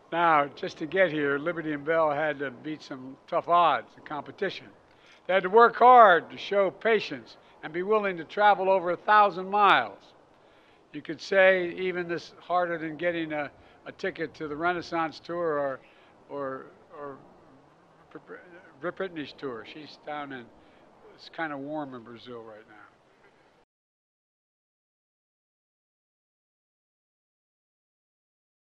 Now, just to get here, Liberty and Bell had to beat some tough odds and competition. They had to work hard to show patience and be willing to travel over 1,000 miles. You could say even this harder than getting a ticket to the Renaissance tour or Britney's tour. She's down in, it's kind of warm in Brazil right now.